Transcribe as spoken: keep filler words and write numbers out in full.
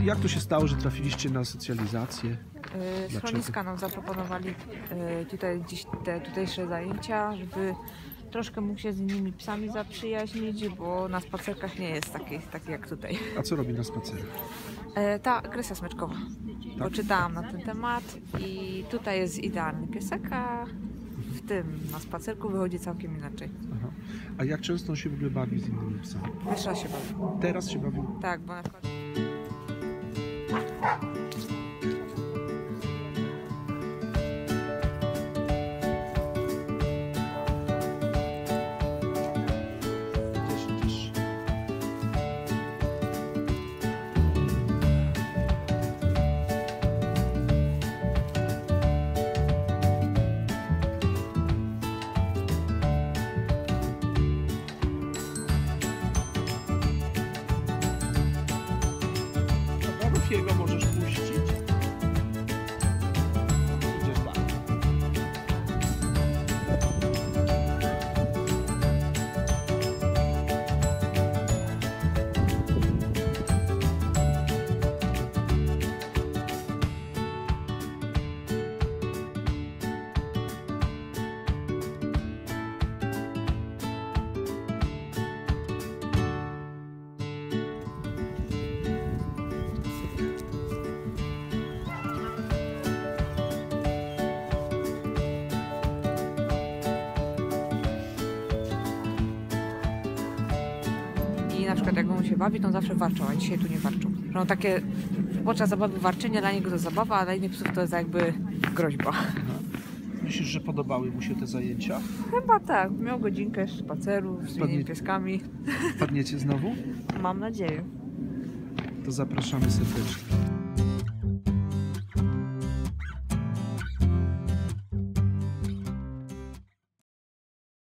Jak to się stało, że trafiliście na socjalizację? Yy, Schroniska nam zaproponowali yy, tutaj dziś te tutejsze zajęcia, żeby troszkę mógł się z innymi psami zaprzyjaźnić, bo na spacerkach nie jest taki, taki jak tutaj. A co robi na spacerach? Yy, ta agresja smyczkowa. Tak? Poczytałam na ten temat i tutaj jest idealny piesek, a w tym na spacerku wychodzi całkiem inaczej. Aha. A jak często on się w ogóle bawi z innymi psami? Pierwszy raz się bawi. Teraz się bawił? Tak, bo na przykład... Jego możesz puścić. Idziesz dalej. I na przykład jak on się bawi, to on zawsze warczą, a dzisiaj tu nie warczą. Że on takie podczas zabawy warczenie, dla niego to zabawa, a dla innych psów to jest jakby groźba. Myślisz, że podobały mu się te zajęcia? Chyba tak. Miał godzinkę spaceru z Wpadnie- innymi pieskami. Wpadniecie znowu? Mam nadzieję. To zapraszamy serdecznie.